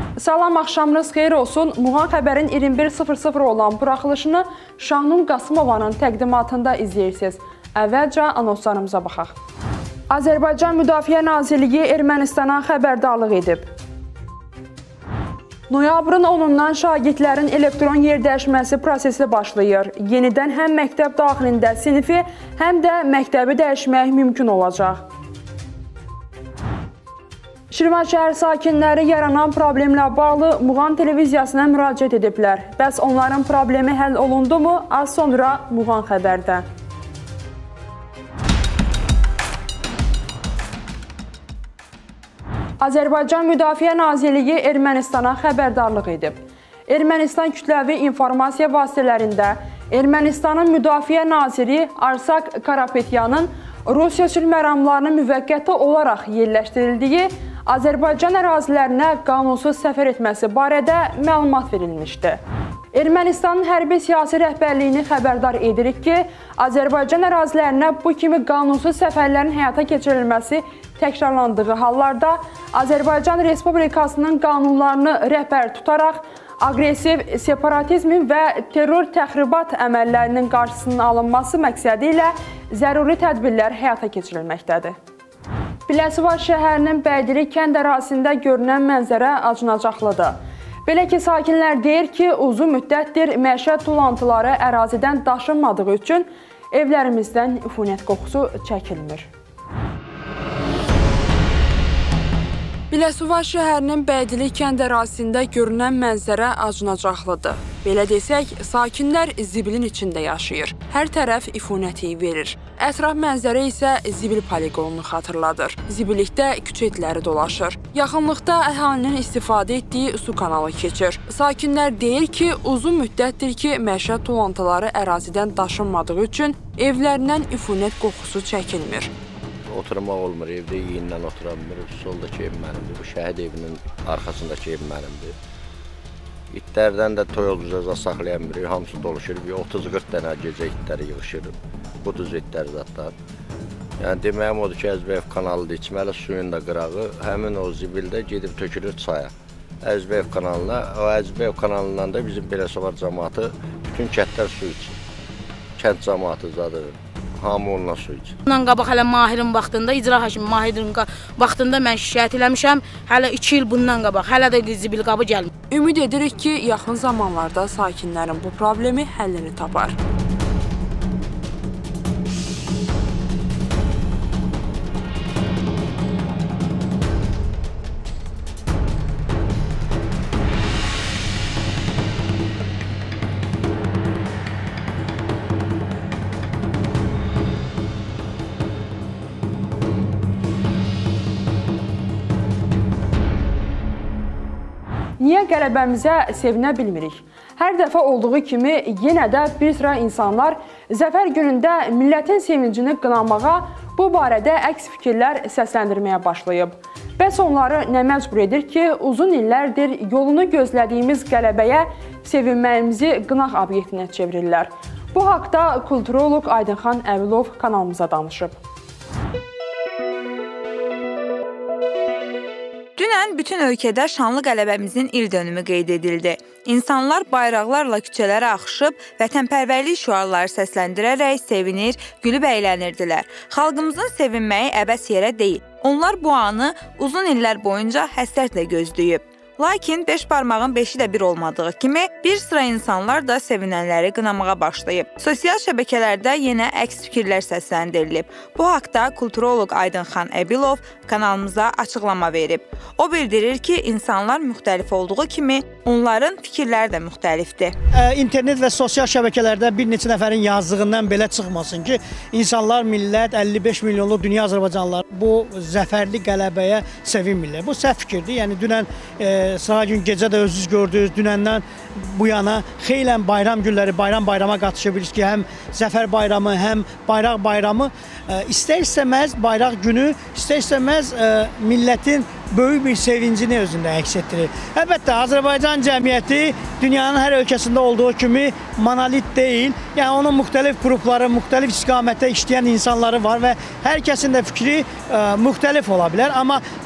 Salam, axşamınız xeyir olsun. Muğan xəbərin 21:00 olan buraxılışını Şahnun Qasımovanın təqdimatında izləyirsiniz. Əvvəlcə anonslarımıza baxaq. Azərbaycan Müdafiə Nazirliyi Ermənistana xəbərdarlıq edib. Noyabrın 10-dan şagirdlərin elektron yerdəyişməsi prosesi başlayır. Yenidən həm məktəb daxilində sinifi, həm də məktəbi dəyişmək mümkün olacaq. Şirvanşəhər sakinləri yaranan problemlə bağlı Muğan televiziyasına müraciət ediblər. Bəs onların problemi həll olundu mu? Az sonra Muğan xəbərdə. Azərbaycan Müdafiə Nazirliyi Ermənistana xəbərdarlıq edib. Ermənistan kütləvi informasiya vasitələrində Ermənistanın Müdafiə Naziri Arsak Karapetyanın Rusiya sülh məramlarının müvəqqəti olaraq yerləşdirildiyi Azərbaycan ərazilərinə qanunsuz səfər etməsi barədə məlumat verilmişdi. Ermənistanın hərbi siyasi rəhbərliyini xəbərdar edirik ki, Azərbaycan ərazilərinə bu kimi qanunsuz səfərlərin həyata keçirilməsi təkrarlandığı hallarda Azərbaycan Respublikasının qanunlarını rəhbər tutaraq aqressiv separatizmin və terror təxribat əməllərinin qarşısının alınması məqsədi ilə zəruri tədbirlər həyata keçirilməkdədir. Biləsuvar şəhərinin Bəydili kənd ərazisində görünən mənzərə acınacaqlıdır. Belə ki, sakinlər deyir ki, uzun müddətdir məişət tullantıları ərazidən daşınmadığı üçün evlərimizdən üfunət qoxusu çəkilmir. Biləsuvar şəhərinin Bəydili kənd ərazisində görünən mənzərə acınacaqlıdır. Belə desək, sakinlər zibilin içində yaşayır. Hər tərəf ifunəti verir. Ətraf mənzərə isə zibil poligonunu xatırladır. Zibillikdə küçə itləri dolaşır. Yaxınlıqda əhalinin istifadə etdiyi su kanalı keçir. Sakinlər deyir ki, uzun müddətdir ki, məişət tullantıları ərazidən daşınmadığı üçün evlərindən ifunət qoxusu çəkilmir. Oturmaq olmur, evdə yeyindən oturamır. Soldakı ev mənimdir, bu şəhid evinin arxasındakı ev mənimdir. İtlərdən də toyolcuza saxlayanmır, hamısı doluşur. 30-40 dənə gecə itləri yığışır, quduz itlər zatlar. Yəni deməyim odur ki, Əzbəyev kanalıdır, içməli suyun da qırağı həmin o zibildə gedib tökülür çaya. Əzbəyev kanalına, o Əzbəyev kanalından da bizim Biləsuvar cəmaatı bütün kəndlər su içir. Kənd cəmaatı zadır. Hamı onunla su içir. Bundan qabaq hələ Mahirin vaxtında, icra hakimi Mahirin vaxtında mən şikayət eləmişəm. Hələ 2 il bundan qabaq, hələ də zibil qabı gəlmir. Ümid edirik ki, yaxın zamanlarda sakinlərin bu problemi həllini tapar. Niyə qələbəmizə sevinə bilmirik? Hər dəfə olduğu kimi yenə də bir sıra insanlar zəfər günündə millətin sevincini qınamağa, bu barədə əks fikirlər səsləndirməyə başlayıb. Bəs onları nə məcbur edir ki, uzun illərdir yolunu gözlədiyimiz qələbəyə sevinməyimizi qınaq obyektinə çevirirlər? Bu haqda kulturoloq Aydınxan Əbilov kanalımıza danışıb. Dünən bütün ölkədə şanlı qələbəmizin il dönümü qeyd edildi. İnsanlar bayraqlarla küçələrə axışıb, vətənpərvərlik şüarları səsləndirərək sevinir, gülüb əylənirdilər. Xalqımızın sevinməyi əbəs yerə deyil. Onlar bu anı uzun illər boyunca həsrətlə gözləyib. Lakin 5 barmağın 5-i də bir olmadığı kimi bir sıra insanlar da sevinənləri qınamağa başlayıb. Sosial şəbəkələrdə yenə əks fikirlər səsləndirilib. Bu haqda kulturoloq Aydınxan Əbilov kanalımıza açıqlama verib. O bildirir ki, insanlar müxtəlif olduğu kimi onların fikirləri də müxtəlifdir. İnternet və sosial şəbəkələrdə bir neçə nəfərin yazdığından belə çıxmasın ki, insanlar, millət, 55 milyonlu dünya azərbaycanlılar bu zəfərli qələbəyə sevinmirlər. Bu səhv fikirdir. Yəni dünən sıra gün gecə də özünüz gördünüz, dünəndən bu yana xeylən bayram günləri, bayrama qatışa bilirsiniz ki, həm Zəfər bayramı, həm Bayraq bayramı istər-istəməz bayraq günü, istər-istəməz millətin böyük bir sevincini özündə əks etdirir. Əlbəttə, Azərbaycan cəmiyyəti dünyanın hər ölkəsində olduğu kimi monolit deyil. Yəni, onun müxtəlif qrupları, müxtəlif istiqamətdə işləyən insanları var və hər kəsin də fikri müxtəlif ola bilər. Amma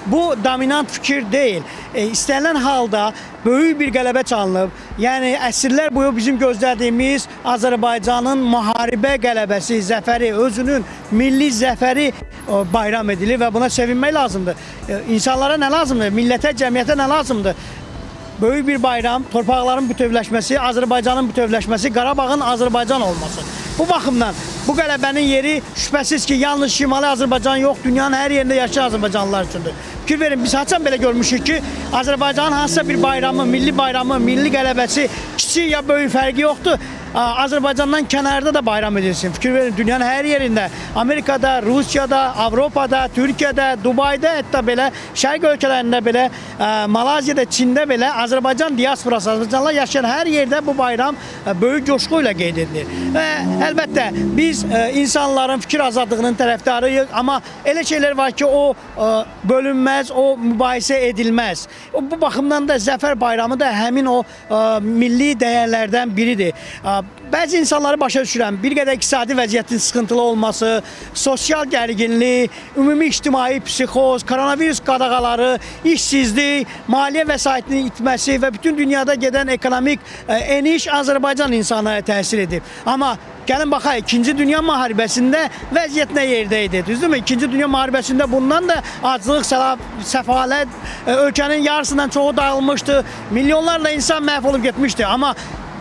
bu dominant fikir deyil. İstənilən halda böyük bir qələbə çalınıb. Yəni əsrlər boyu bizim gözlədiyimiz Azərbaycanın müharibə qələbəsi, zəfəri, özünün milli zəfəri bayram edilir və buna sevinmək lazımdır. İnsanlara nə lazımdır? Millətə, cəmiyyətə nə lazımdır? Böyük bir bayram, torpaqların bütövləşməsi, Azərbaycanın bütövləşməsi, Qarabağın Azərbaycan olması. Bu baxımdan bu qələbənin yeri şübhəsiz ki, yalnız Şimali Azərbaycan yox, dünyanın hər yerində yaşayan Azərbaycanlılar üçündür. Fikir verin, biz haçan belə görmüşük ki, Azərbaycanın hansısa bir bayramı, milli qələbəsi, kiçik ya böyük fərqi yoxdur. Azərbaycandan kənarda da bayram edilsin. Fikir verin, dünyanın hər yerində, Amerikada, Rusiyada, Avropada, Türkiyədə, Dubayda, hətta belə şərq ölkələrində belə, Malayziyada, Çində belə Azərbaycan diasporası, Azərbaycanlılar yaşayan hər yerdə bu bayram böyük coşqu ilə qeyd edilir. Və əlbəttə biz insanların fikir azadlığının tərəfdarıyıq, amma elə şeylər var ki, o bölünməz, o mübahisə edilməz. Bu baxımdan da Zəfər bayramı da həmin o milli dəyərlərdən biridir. Bəzi insanları başa düşürəm. Bir qədər iqtisadi vəziyyətin sıxıntılı olması, sosial gərginlik, ümumi ictimai psixoz, koronavirus qadağaları, işsizlik, maliyyə vəsaitinin itməsi və bütün dünyada gedən ekonomik eniş Azərbaycan insanlara təsir edib. Amma gəlin baxaq, 2-ci Dünya müharibəsində vəziyyət nə yerdə idi, düzdürmü? 2-ci Dünya müharibəsində bundan da aclıq, səfalət, ölkənin yarısından çoxu dağılmışdı, milyonlarla insan məhv olub getmişdi. Amma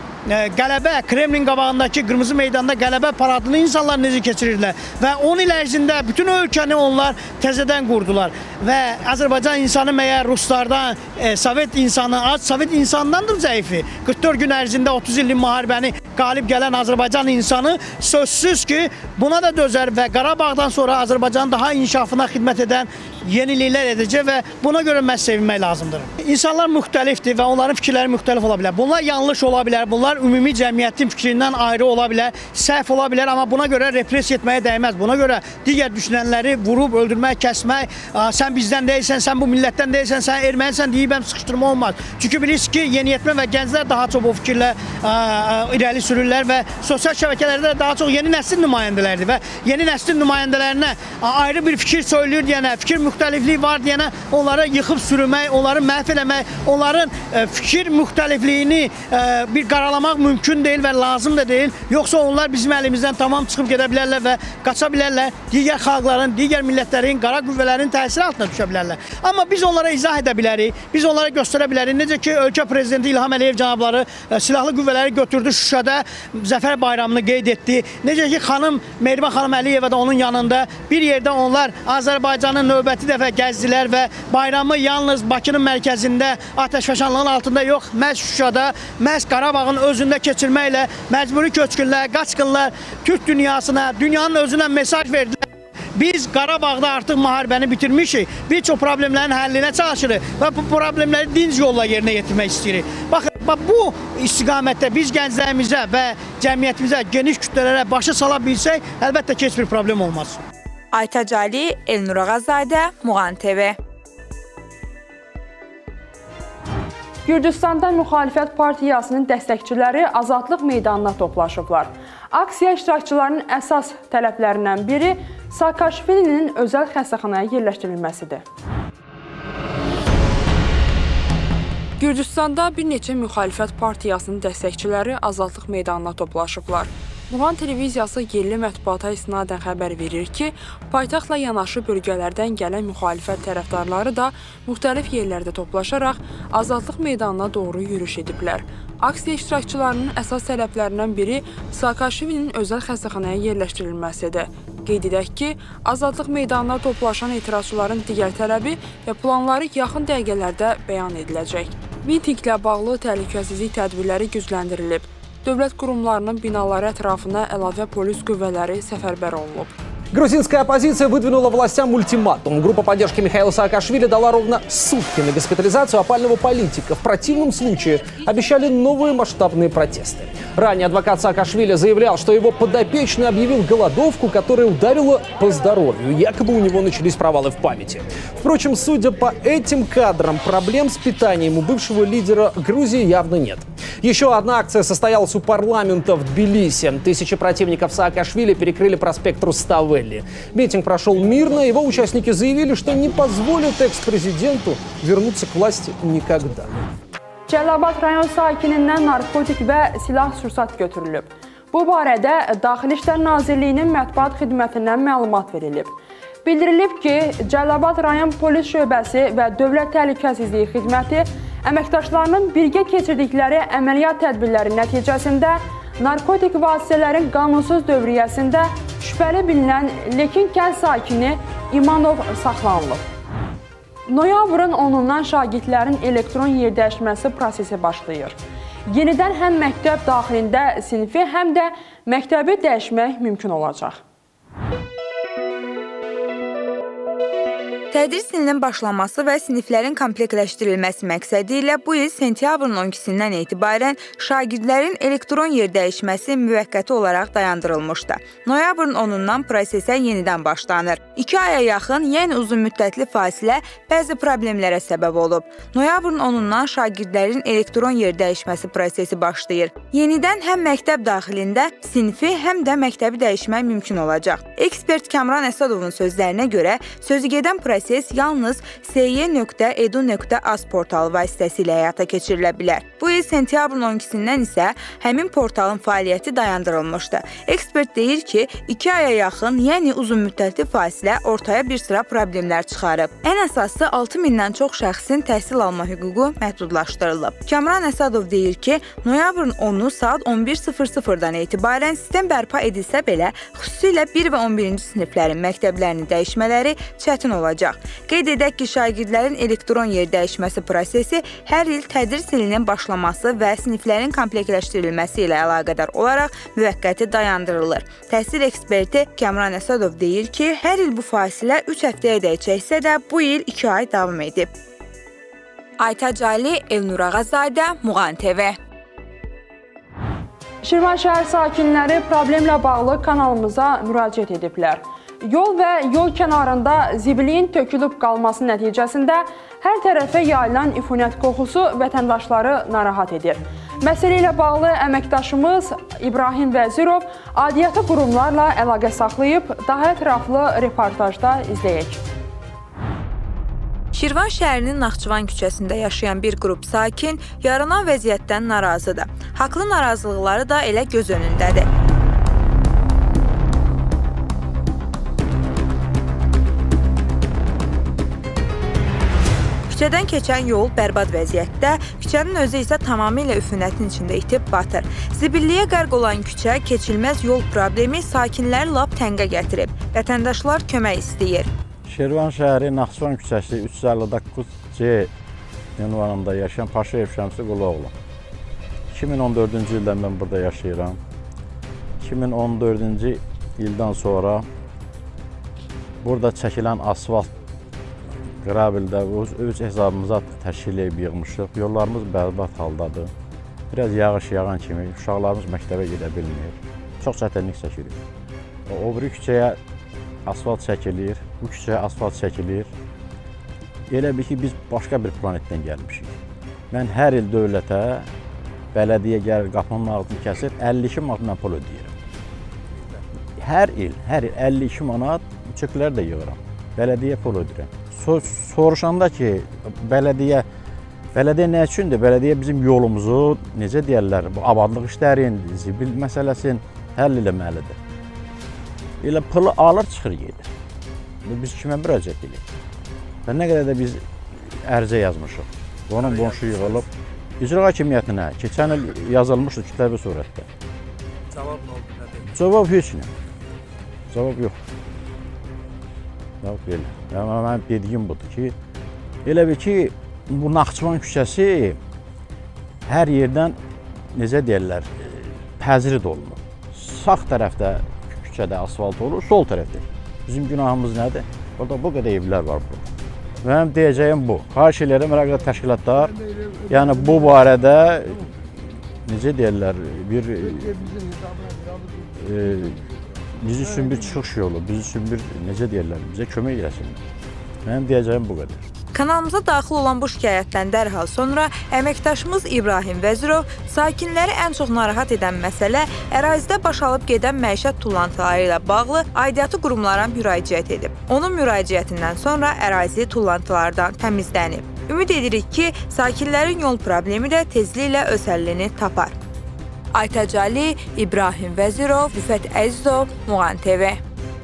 qələbə, Kremlin qabağındakı Qırmızı meydanda qələbə paradını insanlar necə keçirirlər və 10 il ərzində bütün ölkəni onlar təzədən qurdular və Azərbaycan insanı məyər Ruslardan, Sovet insanı, Sovet insandandır zəifi. 44 gün ərzində 30 illik müharibəni qalib gələn Azərbaycan insanı sözsüz ki, buna da dözər və Qarabağdan sonra Azərbaycanın daha inkişafına xidmət edən yeniliklər edəcək və buna görə məhz sevinmək lazımdır. İnsanlar müxtəlifdir və onların fikirləri müxtəlif ola bilər. Bunlar yanlış ola bilər, bunlar ümumi cəmiyyətin fikrindən ayrı ola bilər, səhv ola bilər, amma buna görə repressiya etməyə dəyməz. Buna görə digər düşünənləri vurub, öldürmək, kəsmək, sən bizdən deyilsən, sən bu millətdən deyilsən, sən ermənisən deyib sıxışdırma olmaz. Çünki bilirsiniz ki, yeniyetmə və gənclər daha çox bu fikirlə irəli sürürlər və sosial şəbəkələrdə daha çox yeni nəsil nümayəndələridir və yeni nəslin nümayəndələrinə ayrı bir fikir söylüyor deyənə, fikir müxtəlifliyi var deyənə onları yıxıb sürmək, onları məhv eləmək, onların fikir müxtəlifliyini bir qaralamaq mümkün deyil və lazım da deyil. Yoxsa onlar bizim əlimizdən tamam çıxıb gedə bilərlər və qaça bilərlər, digər xalqların, digər millətlərin, qara qüvvələrin təsiri altına düşə bilərlər. Amma biz onlara izah edə bilərik, biz onlara göstərə bilərik. Necə ki, ölkə prezidenti İlham Əliyev cənabları silahlı qüvvələri götürdü Şuşada, Zəfər bayramını qeyd etdi. Necə ki, xanım Mehriban xanım Əliyeva da onun yanında bir yerdə onlar Azərbaycanın növbəti dəfə gəzdilər və bayramı yalnız Bakının mərkəzində atəşfəşanlığın altında yox, məhz Şuşada, məhz Qarabağın özündə keçirməklə məcburi köçkünlər, qaçqınlar Türk dünyasına, dünyanın özünə mesaj verdilər. Biz Qarabağda artıq müharibəni bitirmişik, bir çox problemlərin həllinə çalışırıq və bu problemləri dinc yolla yerinə yetirmək istəyirik. Baxın, bu istiqamətdə biz gənclərimizə və cəmiyyətimizə, geniş kütlələrə başa sala bilsək, əlbəttə ki, heç bir problem olmaz. Aytac Ali, Elnur Ağazadə, Muğan TV. Gürcüstanda müxalifət partiyasının dəstəkçiləri Azadlıq meydanına toplaşıblar. Aksiya iştirakçılarının əsas tələblərindən biri Saakashvilinin özəl xəstəxanaya yerləşdirilməsidir. Gürcüstanda bir neçə müxalifət partiyasının dəstəkçiləri Azadlıq meydanına toplaşıblar. Muğan televiziyası yerli mətbuata isnadən xəbər verir ki, paytaxtla yanaşı bölgələrdən gələn müxalifət tərəfdarları da müxtəlif yerlərdə toplaşaraq Azadlıq meydanına doğru yürüyüş ediblər. Aksiya iştirakçılarının əsas tələblərindən biri Saakashvilinin özəl xəstəxanaya yerləşdirilməsidir. Qeyd edək ki, Azadlıq meydanına toplaşan etirazçıların digər tələbi və planları yaxın dəqiqələrdə bəyan ediləcək. Mitinqlə bağlı təhlükəsizlik tədbirləri gücləndirilib. Dövlət qurumlarının binaları ətrafına əlavə polis qüvvələri səfərbər olunub. Грузинская оппозиция выдвинула властям ультиматум. Группа поддержки Михаила Саакашвили дала ровно сутки на госпитализацию опального политика. В противном случае обещали новые масштабные протесты. Ранее адвокат Саакашвили заявлял, что его подопечный объявил голодовку, которая ударила по здоровью. Якобы у него начались провалы в памяти. Впрочем, судя по этим кадрам, проблем с питанием у бывшего лидера Грузии явно нет. Еще одна акция состоялась у парламента в Тбилиси. Тысячи противников Саакашвили перекрыли проспект Руставы Саакашвили. Митинг прошел мирно, его участники заявили, что не позволят экс-президенту вернуться к власти никогда. Cəlilabad rayon sakinindən narkotik və silah-sursat götürülüb. Bu barədə Daxili İşlər Nazirliyinin mətbuat xidmətindən məlumat verilib. Bildirilib ki, Cəlilabad rayon polis şöbəsi və Dövlət Təhlükəsizliyi Xidməti əməkdaşlarının birgə keçirdikləri əməliyyat tədbirləri nəticəsində narkotik vasitələrin qanunsuz dövriyyəsində şübhəli bilinən Lekin kənd sakini İmanov saxlanılıb. Noyabrın 10-dan şagirdlərin elektron yerdəyişməsi prosesi başlayır. Yenidən həm məktəb daxilində sinfi, həm də məktəbi dəyişmək mümkün olacaq. Tədris ilinin başlaması və siniflərin komplektləşdirilməsi məqsədi ilə bu il sentyabrın 12-dən etibarən şagirdlərin elektron yerdəyişməsi müvəqqəti olaraq dayandırılmışdı. Noyabrın 10-dan prosesə yenidən başlanır. 2 aya yaxın, yəni uzun müddətli fasilə bəzi problemlərə səbəb olub. Noyabrın 10-dan şagirdlərin elektron yerdəyişməsi prosesi başlayır. Yenidən həm məktəb daxilində sinfi, həm də məktəbi dəyişmək mümkün olacaq. Ekspert Kamran Əsədovun sözlərinə görə sözügedən proses yalnız sy.edu.az portalı vasitəsilə həyata keçirilə bilər. Bu il sentyabrın 12-dən isə həmin portalın fəaliyyəti dayandırılmışdı. Ekspert deyir ki, 2 aya yaxın, yəni uzun müddətli fasilə ortaya bir sıra problemlər çıxarıb. Ən əsası 6000-dən çox şəxsin təhsil alma hüququ məhdudlaşdırılıb. Kamran Əsədov deyir ki, noyabrın 10-u saat 11:00-dan etibarən sistem bərpa edilsə belə, xüsusilə 1 və 11-ci siniflərin məktəblərini dəyişmələri çətin olacaq. Qeyd edək ki, şagirdlərin elektron yerdəyişməsi prosesi hər il tədris ilinin başlaması və siniflərin komplektləşdirilməsi ilə əlaqədar olaraq müvəqqəti dayandırılır. Təhsil eksperti Kamran Əsədov deyir ki, hər il bu fasilə 3 həftəyədək çəksə də bu il 2 ay davam edib. Aytac Ali, Elnur Ağazadə, Muğan TV. Şirvanşəhər sakinləri problemlə bağlı kanalımıza müraciət ediblər. Yol və yol kənarında zibilin tökülüb qalması nəticəsində hər tərəfə yayılan üfunət qoxusu vətəndaşları narahat edir. Məsələ ilə bağlı əməkdaşımız İbrahim Vəzirov aidiyyatı qurumlarla əlaqə saxlayıb, daha ətraflı reportajda izləyək. Şirvan şəhərinin Naxçıvan küçəsində yaşayan bir qrup sakin yaranan vəziyyətdən narazıdır. Haqlı narazılıqları da elə göz önündədir. Küçədən keçən yol bərbad vəziyyətdə, küçənin özü isə tamamilə üfunətin içində itib batır. Zibilliyə qərq olan küçə, keçilməz yol problemi sakinləri lap təngə gətirib. Vətəndaşlar kömək istəyir. Şirvan şəhəri Naxçıvan küçəsi 359C ünvanında yaşayan Paşayev Şəmsi Quluoğlu. 2014-cü ildən mən burada yaşayıram. 2014-cü ildən sonra burada çəkilən asfalt qrabildə öz hesabımıza təşkil edib yığmışıq. Yollarımız bərbad haldadır. Biraz yağış yağan kimi uşaqlarımız məktəbə gedə bilmir. Çox çətinlik çəkirik. O biri küçəyə asfalt çəkilir, bu küçəyə asfalt çəkilir. Elə bir ki, biz başqa bir planetdən gəlmişik. Mən hər il dövlətə, bələdiyyə gəlir, qapının ağzını kəsir, 52 manat mən pul ödəyirəm. Hər il 52 manat çöklər də yığıram. Bələdiyyə pul ödəyirəm. Soruşanda ki, bələdiyyə nə üçündür? Bələdiyyə bizim yolumuzu, necə deyərlər, bu abadlıq işlərin, zibil məsələsin həll eləməlidir. Elə pılı alır, çıxır gedir. Biz kimə müraciət edirik? Və nə qədər də biz ərizə yazmışıq. Onun qonşu yığılıb. İcra hakimiyyətinə keçən il yazılmışdı kütləvi surətdə. Cavab nə oldu? Cavab heç nə. Cavab yox. Belə. Yəni, mənim dediyim budur ki, elə bir ki, bu Naxçıvan küçəsi hər yerdən, necə deyərlər, təzrid olunur. Sağ tərəfdə küçədə asfalt olur, sol tərəfdə. Bizim günahımız nədir? Burada bu qədər evlər var burada. Mənim deyəcəyim bu. Xahiş edirəm, əlaqədar təşkilatlar, yəni bu barədə, necə deyərlər, bir biz üçün bir çıxış yolu, biz üçün bir, necə deyərlər, bizə kömək eləsin. Mənim deyəcəyim bu qədər. Kanalımıza daxil olan bu şikayətdən dərhal sonra əməkdaşımız İbrahim Vəzirov sakinləri ən çox narahat edən məsələ ərazidə başalıb gedən məişət tullantıları ilə bağlı aidiyyatı qurumlara müraciət edib. Onun müraciətindən sonra ərazi tullantılardan təmizlənib. Ümid edirik ki, sakinlərin yol problemi də tezliklə öz həllini tapar. Aytac Ali, İbrahim Vəzirov, Rüfət Əzizov, Muğan TV.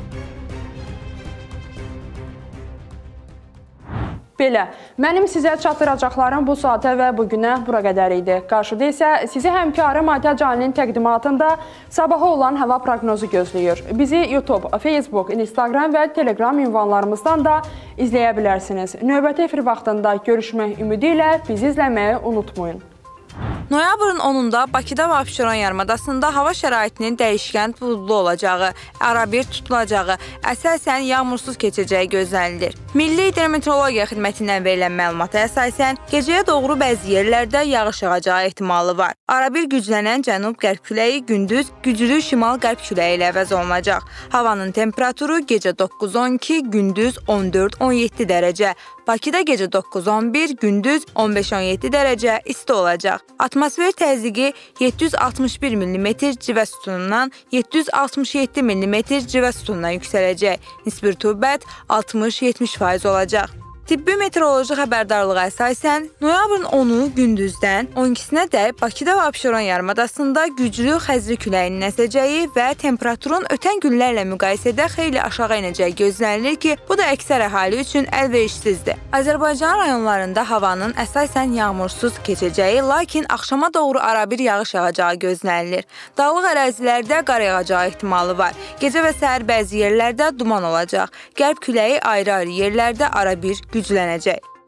Belə, mənim sizə çatdıracaqlarım bu saata və bugünə bura qədər idi. Qarşıda isə sizi həmkarım Aytac Alinin təqdimatında sabaha olan hava proqnozu gözləyir. Bizi YouTube, Facebook, Instagram və Telegram ünvanlarımızdan da izləyə bilərsiniz. Növbəti efir vaxtında görüşmək ümidi ilə bizi izləməyi unutmayın. Noyabrın 10-da Bakıda və Abşeron yarımadasında hava şəraitinin dəyişkən buludlu olacağı, arabir tutulacağı, əsasən yağmursuz keçəcəyi gözlənilir. Milli Hidrometeorologiya Xidmətindən verilən məlumata əsasən, gecəyə doğru bəzi yerlərdə yağış yağacağı ehtimalı var. Arabir güclənən cənub-qərb küləyi gündüz güclü şimal-qərb küləyi ilə əvəz olunacaq. Havanın temperaturu gecə 9-12, gündüz 14-17 dərəcə. Bakıda gecə 9-11, gündüz 15-17 dərəcə isti olacaq. Atmosfer təzyiqi 761 mm civə sütunundan 767 mm civə sütununa yüksələcək. Nisbi rütubət 60-70% olacaq. Tibbi meteoroloji xəbərdarlığa əsasən, noyabrın 10-u gündüzdən 12-sinə dək Bakıda və Abşeron yarımadasında güclü xəzri küləyinin əsəcəyi və temperaturun ötən günlərlə müqayisədə xeyli aşağı inəcəyi gözlənilir ki, bu da əksər əhali üçün əlverişsizdir. Azərbaycan rayonlarında havanın əsasən yağmursuz keçəcəyi, lakin axşama doğru arabir yağış yağacağı gözlənilir. Dağlıq ərazilərdə qar yağacağı ehtimalı var. Gecə və səhər bəzi yerlərdə duman olacaq. Qərb küləyi ayrı-ayrı yerlərdə arabir güclənəcək.